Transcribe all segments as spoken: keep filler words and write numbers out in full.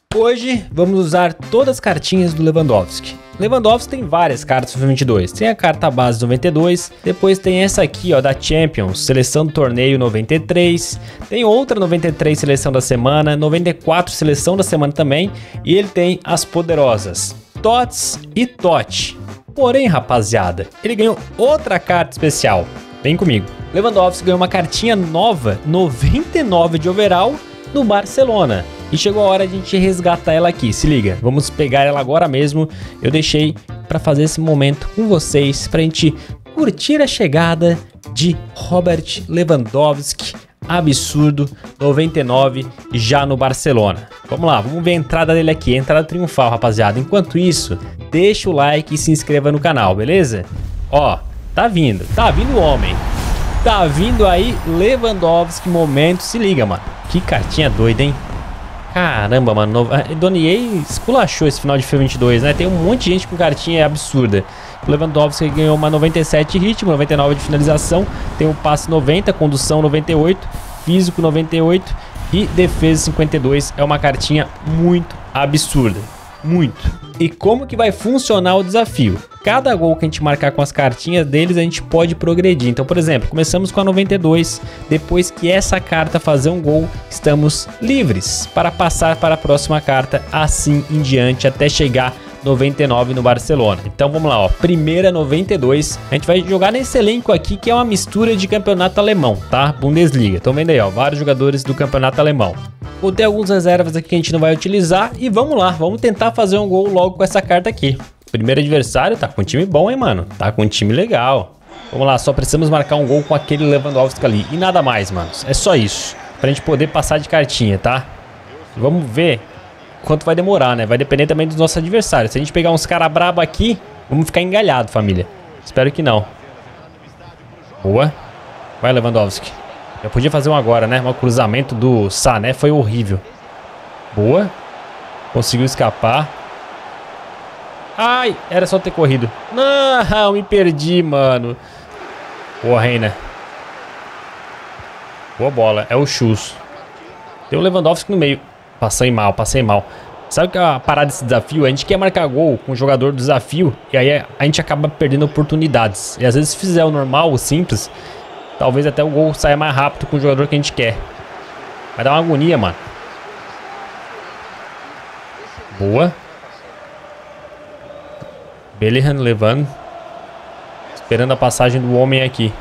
Hoje vamos usar todas as cartinhas do Lewandowski. Lewandowski tem várias cartas do FIFA vinte e dois, tem a carta base noventa e dois, depois tem essa aqui ó, da Champions, seleção do torneio noventa e três, tem outra noventa e três seleção da semana, noventa e quatro seleção da semana também, e ele tem as poderosas Tots e Totti. Porém rapaziada, ele ganhou outra carta especial, vem comigo. Lewandowski ganhou uma cartinha nova, noventa e nove de overall no Barcelona. E chegou a hora de a gente resgatar ela aqui, se liga, vamos pegar ela agora mesmo. Eu deixei para fazer esse momento com vocês, pra gente curtir a chegada de Robert Lewandowski, absurdo, noventa e nove já no Barcelona. Vamos lá, vamos ver a entrada dele aqui, a entrada triunfal rapaziada. Enquanto isso, deixa o like e se inscreva no canal, beleza? Ó, tá vindo, tá vindo o homem. Tá vindo aí Lewandowski, momento, se liga mano, que cartinha doida hein. Caramba, mano, o Donier esculachou esse final de FIFA vinte e dois, né? Tem um monte de gente com cartinha absurda. O Lewandowski ganhou uma noventa e sete ritmo, noventa e nove de finalização, tem um passe noventa, condução noventa e oito, físico noventa e oito e defesa cinquenta e dois. É uma cartinha muito absurda, muito. E como que vai funcionar o desafio? Cada gol que a gente marcar com as cartinhas deles, a gente pode progredir. Então, por exemplo, começamos com a noventa e dois. Depois que essa carta fazer um gol, estamos livres para passar para a próxima carta, assim em diante, até chegar noventa e nove no Barcelona. Então vamos lá, ó. Primeira noventa e dois. A gente vai jogar nesse elenco aqui, que é uma mistura de campeonato alemão, tá? Bundesliga. Estão vendo aí, ó. Vários jogadores do campeonato alemão. Vou ter alguns reservas aqui que a gente não vai utilizar. E vamos lá, vamos tentar fazer um gol logo com essa carta aqui. Primeiro adversário, tá com um time bom, hein, mano? Tá com um time legal. Vamos lá, só precisamos marcar um gol com aquele Lewandowski ali. E nada mais, mano. É só isso. Pra gente poder passar de cartinha, tá? Vamos ver quanto vai demorar, né? Vai depender também dos nossos adversários. Se a gente pegar uns caras brabo aqui, vamos ficar engalhado, família. Espero que não. Boa. Vai, Lewandowski. Eu podia fazer um agora, né? O cruzamento do Sané foi horrível. Boa. Conseguiu escapar. Ai, era só ter corrido. Não, me perdi, mano. Boa, Reina. Boa bola. É o Chus. Tem o Lewandowski no meio. Passei mal, passei mal. Sabe que a parada desse desafio? A gente quer marcar gol com o jogador do desafio e aí a gente acaba perdendo oportunidades. E às vezes se fizer o normal, o simples, talvez até o gol saia mais rápido com o jogador que a gente quer. Vai dar uma agonia, mano. Boa. Bellingham levando. Esperando a passagem do homem aqui.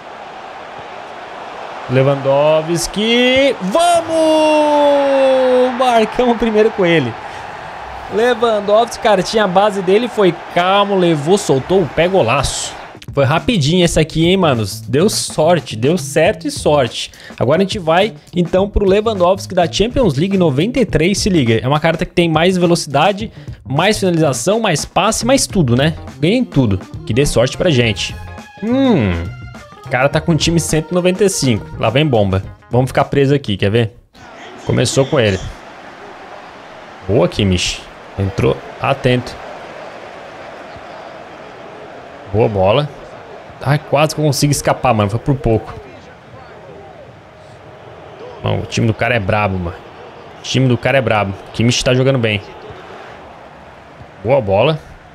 Lewandowski. Vamos! Marcamos primeiro com ele. Lewandowski, cartinha base dele foi calmo, levou, soltou o pé, golaço. Foi rapidinho essa aqui, hein, manos? Deu sorte, deu certo e sorte. Agora a gente vai, então, pro Lewandowski da Champions League noventa e três, se liga. É uma carta que tem mais velocidade, mais finalização, mais passe, mais tudo, né? Ganha em tudo. Que dê sorte pra gente. Hum... O cara tá com o time cento e noventa e cinco. Lá vem bomba. Vamos ficar preso aqui, quer ver? Começou com ele. Boa, Kimmich. Entrou atento. Boa bola. Ai, quase que eu consigo escapar, mano. Foi por pouco. Mano, o time do cara é brabo, mano. O time do cara é brabo. Kimmich tá jogando bem. Boa bola.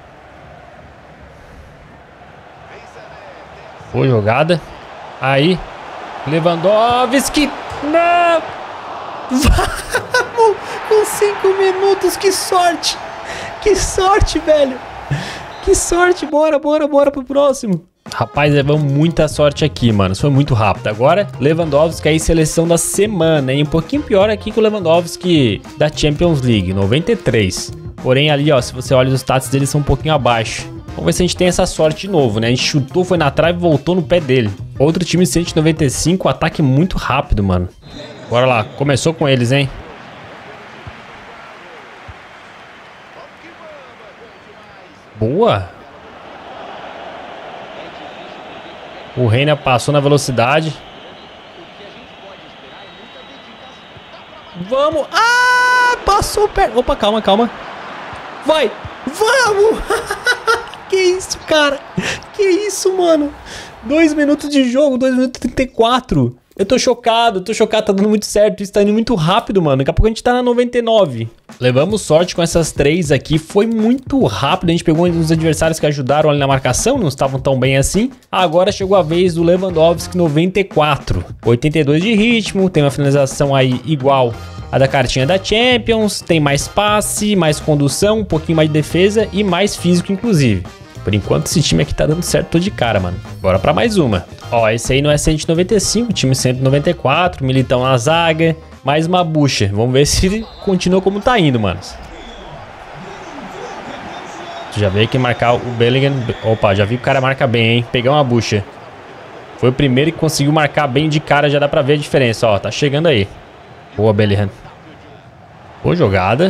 Boa jogada. Aí. Lewandowski. Não. Vamos. Com cinco minutos. Que sorte. Que sorte, velho. Que sorte. Bora, bora, bora pro próximo. Rapaz, levamos muita sorte aqui, mano. Foi muito rápido. Agora, Lewandowski aí, seleção da semana, hein? Um pouquinho pior aqui que o Lewandowski da Champions League. noventa e três. Porém, ali, ó. Se você olha os status dele, são um pouquinho abaixo. Vamos ver se a gente tem essa sorte de novo, né? A gente chutou, foi na trave e voltou no pé dele. Outro time cento e noventa e cinco, ataque muito rápido, mano. Bora lá, começou com eles, hein? Boa! O Reina passou na velocidade. Vamos! Ah! Passou perto! Opa, calma, calma. Vai! Vamos! Que isso, cara? Que isso, mano? Dois minutos de jogo, dois minutos e trinta e quatro. Eu tô chocado, tô chocado, tá dando muito certo. Isso tá indo muito rápido, mano. Daqui a pouco a gente tá na noventa e nove. Levamos sorte com essas três aqui. Foi muito rápido. A gente pegou uns adversários que ajudaram ali na marcação. Não estavam tão bem assim. Agora chegou a vez do Lewandowski noventa e quatro. oitenta e dois de ritmo. Tem uma finalização aí igual a da cartinha da Champions. Tem mais passe, mais condução, um pouquinho mais de defesa e mais físico, inclusive. Por enquanto, esse time aqui tá dando certo todo de cara, mano. Bora pra mais uma. Ó, esse aí não é cento e noventa e cinco, time cento e noventa e quatro, Militão na zaga. Mais uma bucha. Vamos ver se ele continua como tá indo, mano. Já veio que marcar o Bellingham. Opa, já vi que o cara marca bem, hein? Pegar uma bucha. Foi o primeiro que conseguiu marcar bem de cara, já dá pra ver a diferença, ó. Tá chegando aí. Boa, Bellingham. Boa jogada.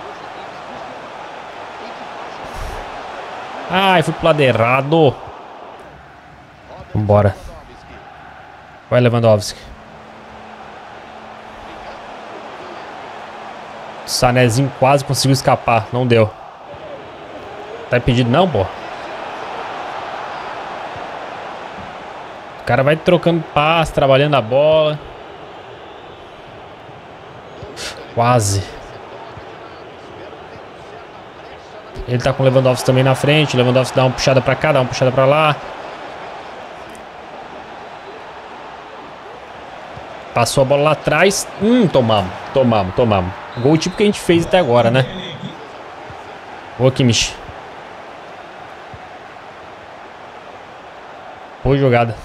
Ai, fui pro lado errado. Vambora. Vai, Lewandowski. Sanézinho quase conseguiu escapar. Não deu. Tá impedido não, pô? O cara vai trocando passe, trabalhando a bola. Quase. Ele tá com o Lewandowski também na frente. O Lewandowski dá uma puxada pra cá, dá uma puxada pra lá. Passou a bola lá atrás. Hum, tomamos, tomamos, tomamos. Gol tipo que a gente fez até agora, né? Boa, Kimmich. Boa jogada.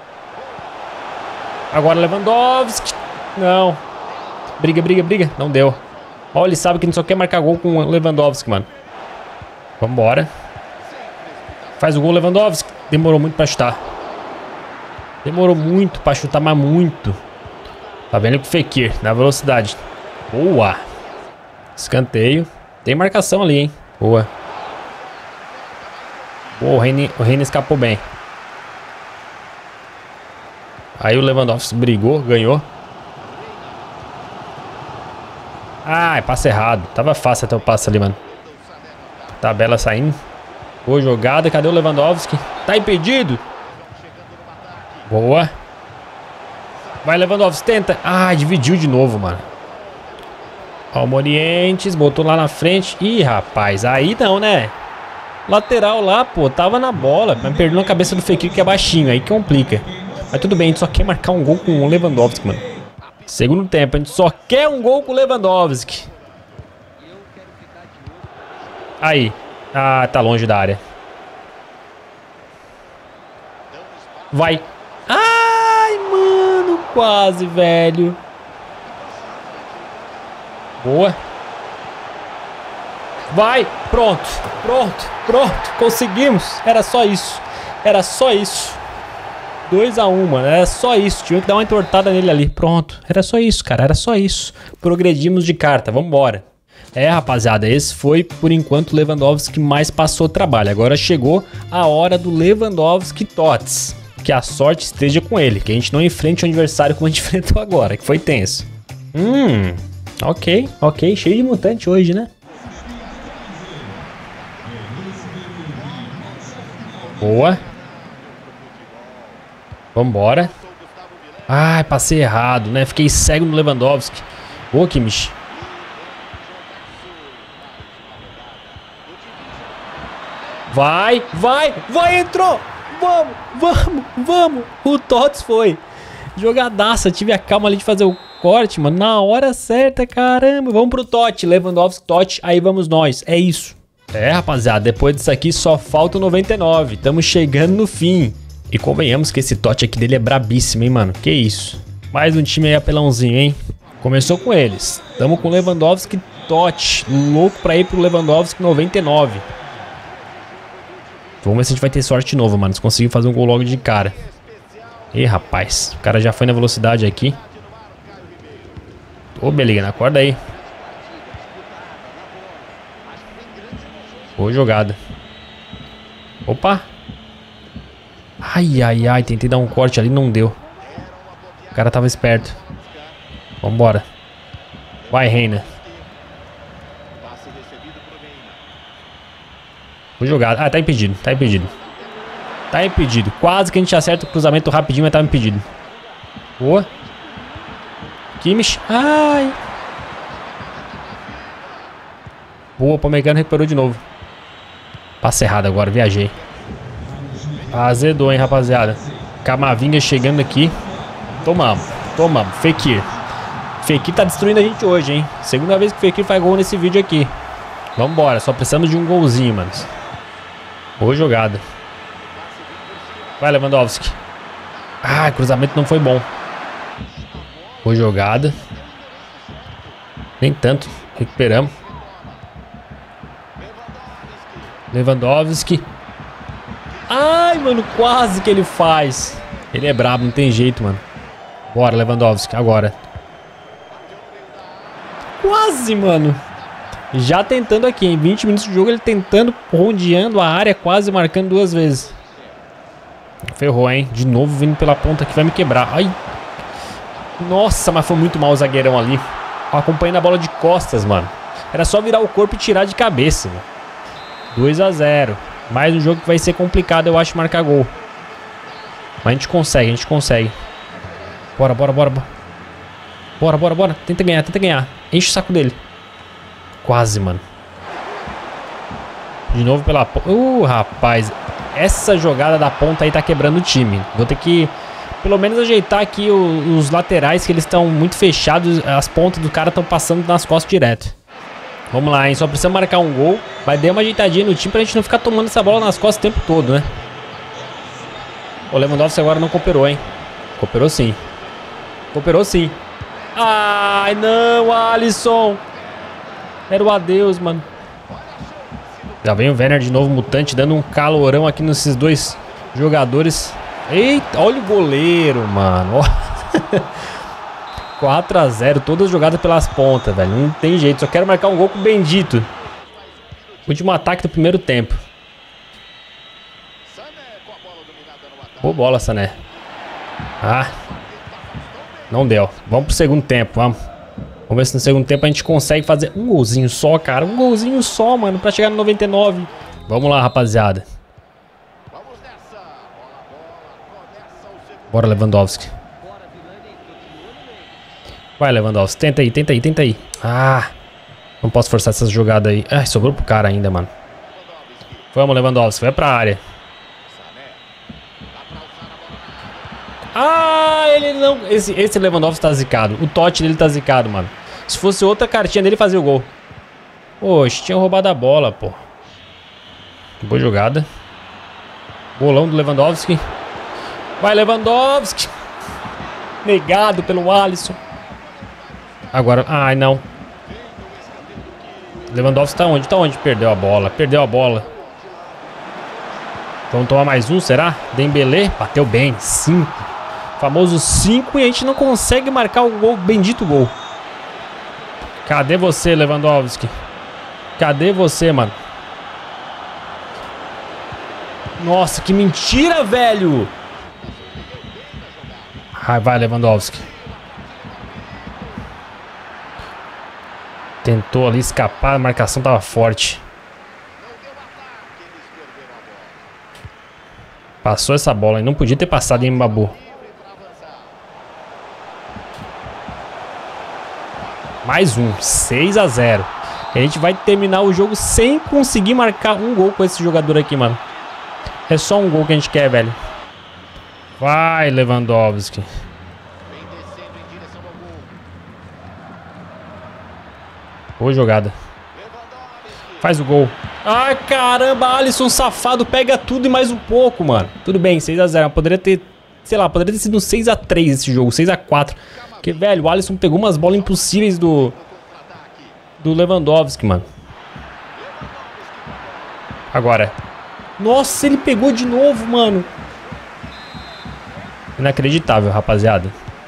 Agora Lewandowski. Não. Briga, briga, briga. Não deu. Ó, ele sabe que ele só quer marcar gol com o Lewandowski, mano. Vambora. Faz o gol, Lewandowski. Demorou muito pra chutar. Demorou muito pra chutar, mas muito. Tá vendo que o Fekir, na velocidade. Boa. Escanteio. Tem marcação ali, hein. Boa. Boa, o Reine, o Reine escapou bem. Aí o Lewandowski brigou, ganhou. Ai, passe errado. Tava fácil até o passe ali, mano. Tabela saindo. Boa jogada. Cadê o Lewandowski? Tá impedido. Boa. Vai, Lewandowski. Tenta. Ah, dividiu de novo, mano. Ó, o Morientes. Botou lá na frente. Ih, rapaz. Aí não, né? Lateral lá, pô. Tava na bola. Mas perdeu na cabeça do Fekir, que é baixinho. Aí complica. Mas tudo bem. A gente só quer marcar um gol com o Lewandowski, mano. Segundo tempo. A gente só quer um gol com o Lewandowski. Aí. Ah, tá longe da área. Vai. Ai, mano. Quase, velho. Boa. Vai. Pronto. Pronto. Pronto. Conseguimos. Era só isso. Era só isso. dois a um, mano. Era só isso. Tinha que dar uma entortada nele ali. Pronto. Era só isso, cara. Era só isso. Progredimos de carta. Vambora. É, rapaziada, esse foi, por enquanto, o Lewandowski que mais passou trabalho. Agora chegou a hora do Lewandowski Tots. Que a sorte esteja com ele, que a gente não enfrente o adversário como a gente enfrentou agora, que foi tenso. Hum, ok, ok, cheio de mutante hoje, né? Boa. Vambora. Ai, passei errado, né? Fiquei cego no Lewandowski. Boa, Kimmich. Vai, vai, vai, entrou! Vamos, vamos, vamos! O Tots foi. Jogadaça, tive a calma ali de fazer o corte, mano. Na hora certa, caramba. Vamos pro Totti, Lewandowski, Totti, aí vamos nós. É isso. É, rapaziada, depois disso aqui só falta o noventa e nove. Estamos chegando no fim. E convenhamos que esse Totti aqui dele é brabíssimo, hein, mano. Que isso. Mais um time aí apelãozinho, hein. Começou com eles. Tamo com Lewandowski, Totti. Louco pra ir pro Lewandowski noventa e nove. Vamos ver se a gente vai ter sorte de novo, mano. Se conseguir fazer um gol logo de cara. Ih, rapaz. O cara já foi na velocidade aqui. Ô, Bellingham, acorda aí. Boa jogada. Opa. Ai, ai, ai. Tentei dar um corte ali, não deu. O cara tava esperto. Vambora. Vai, Reina. Jogada. Ah, tá impedido, tá impedido. Tá impedido. Quase que a gente acerta o cruzamento rapidinho, mas tá impedido. Boa. Kimmich. Ai. Boa, o Upamecano recuperou de novo. Passe errado agora, viajei. Azedou, hein, rapaziada. Camavinga chegando aqui. Tomamos, tomamos. Fekir. Fekir tá destruindo a gente hoje, hein. Segunda vez que o Fekir faz gol nesse vídeo aqui. Vambora, só precisamos de um golzinho, mano. Boa jogada. Vai, Lewandowski. Ah, cruzamento não foi bom. Boa jogada. Nem tanto. Recuperamos. Lewandowski. Ai, mano, quase que ele faz. Ele é brabo, não tem jeito, mano. Bora, Lewandowski, agora. Quase, mano. Já tentando aqui, em vinte minutos de jogo, ele tentando, rodeando a área, quase marcando duas vezes. Ferrou, hein? De novo vindo pela ponta que vai me quebrar. Ai. Nossa, mas foi muito mal o zagueirão ali. Acompanhando a bola de costas, mano. Era só virar o corpo e tirar de cabeça, mano. dois a zero. Mais um jogo que vai ser complicado, eu acho, marcar gol. Mas a gente consegue, a gente consegue. Bora, bora, bora. Bora, bora, bora. Tenta ganhar, tenta ganhar. Enche o saco dele. Quase, mano. De novo pela ponta. Uh, rapaz. Essa jogada da ponta aí tá quebrando o time. Vou ter que, pelo menos, ajeitar aqui os, os laterais, que eles estão muito fechados. As pontas do cara estão passando nas costas direto. Vamos lá, hein? Só precisa marcar um gol. Vai dar uma ajeitadinha no time pra gente não ficar tomando essa bola nas costas o tempo todo, né? O Lewandowski agora não cooperou, hein? Cooperou sim. Cooperou sim. Ai, não, Alisson. Era o adeus, mano. Já vem o Werner de novo, mutante, dando um calorão aqui nesses dois jogadores. Eita, olha o goleiro, mano. quatro a zero, todas jogadas pelas pontas, velho. Não tem jeito, só quero marcar um gol com o Bendito. Último ataque do primeiro tempo. Boa bola, Sané. Ah, não deu. Vamos pro segundo tempo, vamos. Vamos ver se no segundo tempo a gente consegue fazer um golzinho só, cara. Um golzinho só, mano, pra chegar no noventa e nove. Vamos lá, rapaziada. Bora, Lewandowski. Vai, Lewandowski. Tenta aí, tenta aí, tenta aí. Ah, não posso forçar essas jogadas aí. Ai, sobrou pro cara ainda, mano. Vamos, Lewandowski. Vai pra área. Ah, ele não... Esse, esse Lewandowski tá zicado. O tote dele tá zicado, mano. Se fosse outra cartinha dele, fazia o gol. Poxa, tinha roubado a bola, pô. Boa jogada. Bolão do Lewandowski. Vai, Lewandowski. Negado pelo Alisson. Agora... Ai, não. Lewandowski tá onde? Tá onde? Perdeu a bola. Perdeu a bola. Vamos tomar mais um, será? Dembélé. Bateu bem. Cinco. Famoso cinco e a gente não consegue marcar o gol, bendito gol. Cadê você, Lewandowski? Cadê você, mano? Nossa, que mentira, velho! Ai, vai, Lewandowski. Tentou ali escapar, a marcação tava forte. Passou essa bola e não podia ter passado em Mbabu. Mais um, seis a zero. E a gente vai terminar o jogo sem conseguir marcar um gol com esse jogador aqui, mano. É só um gol que a gente quer, velho. Vai, Lewandowski. Boa jogada. Faz o gol. Ai, caramba, Alisson safado. Pega tudo e mais um pouco, mano. Tudo bem, seis a zero. Poderia ter, sei lá, poderia ter sido um seis a três esse jogo. seis a quatro. Porque, velho, o Alisson pegou umas bolas impossíveis do... Do Lewandowski, mano. Agora. Nossa, ele pegou de novo, mano. Inacreditável, rapaziada.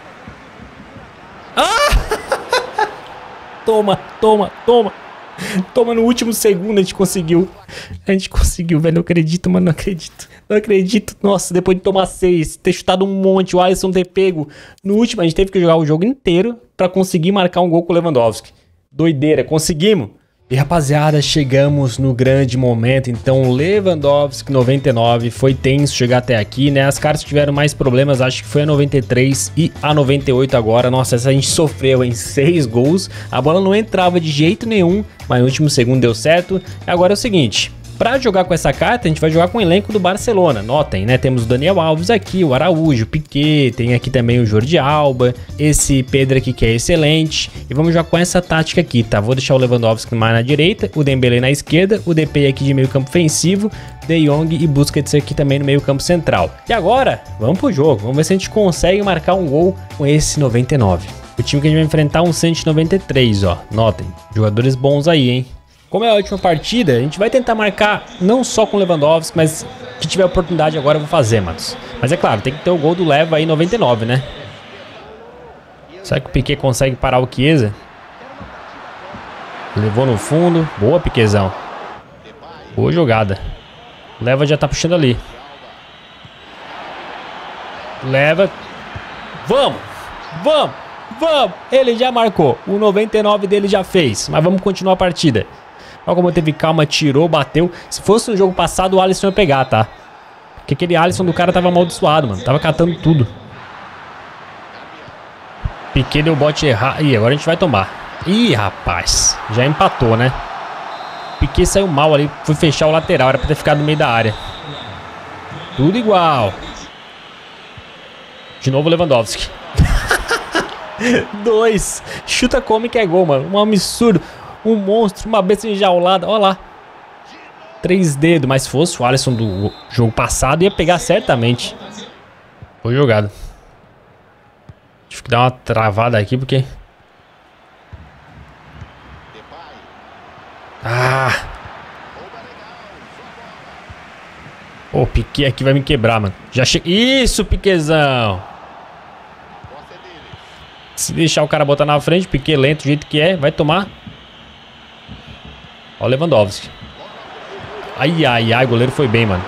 Ah! Toma, toma, toma. Toma, no último segundo a gente conseguiu. A gente conseguiu, velho. Não acredito, mano. Não acredito. Não acredito. Nossa, depois de tomar seis, ter chutado um monte, o Alisson ter pego. No último, a gente teve que jogar o jogo inteiro pra conseguir marcar um gol com o Lewandowski. Doideira. Conseguimos. E rapaziada, chegamos no grande momento. Então Lewandowski noventa e nove, foi tenso chegar até aqui, né? As cartas tiveram mais problemas, acho que foi a noventa e três e a noventa e oito agora. Nossa, essa a gente sofreu em seis gols, a bola não entrava de jeito nenhum, mas no último segundo deu certo. Agora é o seguinte, para jogar com essa carta, a gente vai jogar com o elenco do Barcelona. Notem, né? Temos o Daniel Alves aqui, o Araújo, o Piqué, tem aqui também o Jordi Alba, esse Pedro aqui que é excelente. E vamos jogar com essa tática aqui, tá? Vou deixar o Lewandowski mais na direita, o Dembélé na esquerda, o D P aqui de meio campo ofensivo, De Jong e Busquets aqui também no meio campo central. E agora, vamos pro jogo. Vamos ver se a gente consegue marcar um gol com esse noventa e nove. O time que a gente vai enfrentar é um cento e noventa e três, ó. Notem, jogadores bons aí, hein? Como é a última partida, a gente vai tentar marcar não só com o Lewandowski, mas que tiver oportunidade agora eu vou fazer, manos. Mas é claro, tem que ter o gol do Leva aí noventa e nove, né? Será que o Piqué consegue parar o Chiesa? Levou no fundo. Boa, Piquezão. Boa jogada. O Leva já tá puxando ali. Leva. Vamos! Vamos! Vamos! Ele já marcou. O noventa e nove dele já fez. Mas vamos continuar a partida. Olha como teve calma, tirou, bateu. Se fosse no jogo passado, o Alisson ia pegar, tá? Porque aquele Alisson do cara tava amaldiçoado, mano. Tava catando tudo. Piqué deu bote errado. Ih, agora a gente vai tomar. Ih, rapaz. Já empatou, né? Piqué saiu mal ali. Foi fechar o lateral. Era pra ter ficado no meio da área. Tudo igual. De novo o Lewandowski. Dois. Chuta como que é gol, mano. Um absurdo. Um monstro, uma besta enjaulada. Olha lá. Três dedos. Mas se fosse o Alisson do jogo passado, ia pegar certamente. Foi jogado. Tive que dar uma travada aqui, porque... Ah! Pô, o Piqué aqui vai me quebrar, mano. Já che... Isso, Piquezão! Se deixar o cara botar na frente, Piqué lento, do jeito que é, vai tomar. Ó o Lewandowski. Ai, ai, ai, o goleiro foi bem, mano.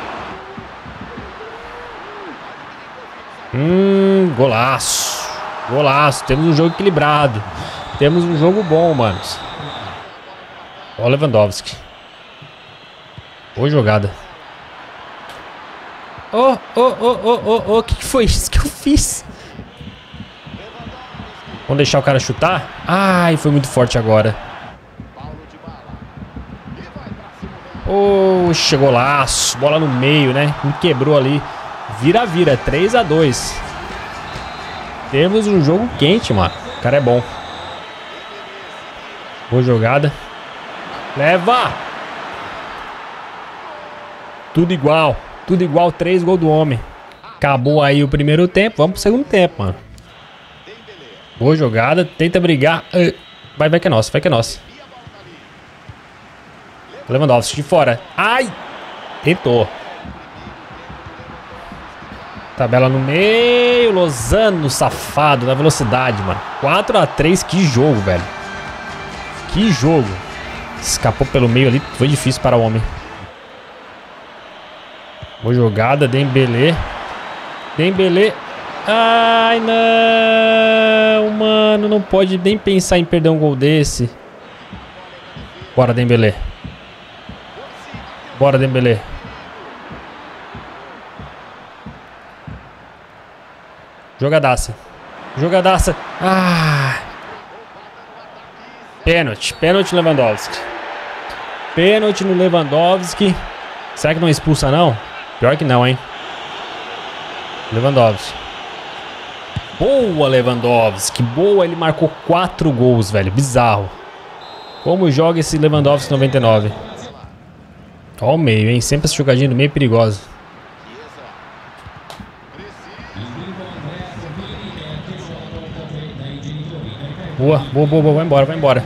Hum, golaço. Golaço, temos um jogo equilibrado. Temos um jogo bom, manos. Ó o Lewandowski. Boa jogada. Ô, ô, ô, ô, ô, o que foi isso que eu fiz? Vamos deixar o cara chutar? Ai, foi muito forte agora. Oxe, golaço. Bola no meio, né? Me quebrou ali. Vira, vira. três a dois. Temos um jogo quente, mano. O cara é bom. Boa jogada. Leva! Tudo igual. Tudo igual. Três gols do homem. Acabou aí o primeiro tempo. Vamos pro segundo tempo, mano. Boa jogada. Tenta brigar. Vai, vai que é nosso. Vai que é nosso. Lewandowski de fora. Ai! Tentou. Tabela no meio. Lozano, safado. Na velocidade, mano. quatro a três. Que jogo, velho. Que jogo. Escapou pelo meio ali. Foi difícil para o homem. Boa jogada. Dembélé. Dembélé. Ai, não. Mano, não pode nem pensar em perder um gol desse. Bora, Dembélé. Bora, Dembélé. Jogadaça. Jogadaça. Ah. Pênalti. Pênalti no Lewandowski. Pênalti no Lewandowski. Será que não expulsa, não? Pior que não, hein? Lewandowski. Boa, Lewandowski. Boa, ele marcou quatro gols, velho. Bizarro. Como joga esse Lewandowski noventa e nove? Ó o meio, hein? Sempre essa jogadinha do meio perigosa. Boa, boa, boa, boa. Vai embora, vai embora.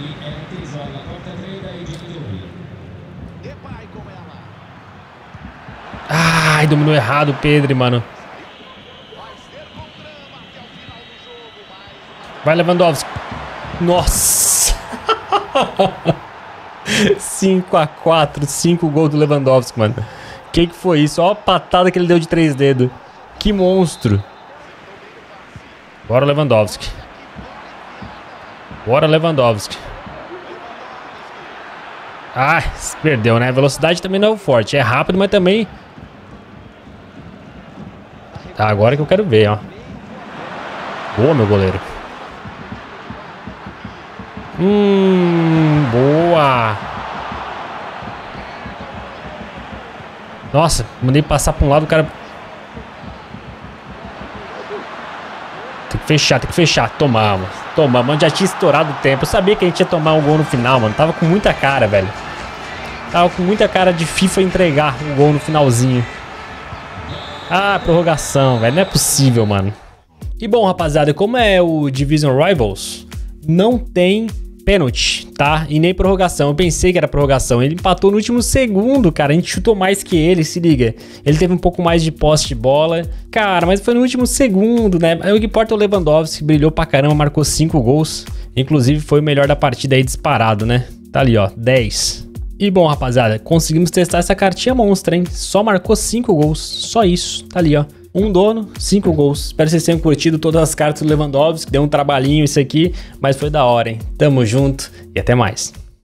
Ai, dominou errado o Pedro, mano. Vai, Lewandowski. Nossa. cinco a quatro, cinco gols do Lewandowski, mano. Que que foi isso? Olha a patada que ele deu de três dedos. Que monstro. Bora, Lewandowski. Bora, Lewandowski. Ah, perdeu, né? Velocidade também não é o forte. É rápido, mas também... Tá, agora que eu quero ver, ó. Boa, meu goleiro. Hum, boa. Nossa, mandei passar pra um lado, o cara... Tem que fechar, tem que fechar. Tomamos, tomamos. Já tinha estourado o tempo. Eu sabia que a gente ia tomar um gol no final, mano. Tava com muita cara, velho. Tava com muita cara de FIFA entregar o gol no finalzinho. Ah, prorrogação, velho. Não é possível, mano. E bom, rapaziada, como é o Division Rivals, não tem pênalti, tá? E nem prorrogação. Eu pensei que era prorrogação. Ele empatou no último segundo, cara. A gente chutou mais que ele, se liga. Ele teve um pouco mais de posse de bola. Cara, mas foi no último segundo, né? O que importa é o Lewandowski, brilhou pra caramba, marcou cinco gols. Inclusive, foi o melhor da partida aí disparado, né? Tá ali, ó, dez. E bom, rapaziada, conseguimos testar essa cartinha monstra, hein? Só marcou cinco gols. Só isso. Tá ali, ó. Um dono, cinco gols. Espero que vocês tenham curtido todas as cartas do Lewandowski. Deu um trabalhinho isso aqui, mas foi da hora, hein? Tamo junto e até mais.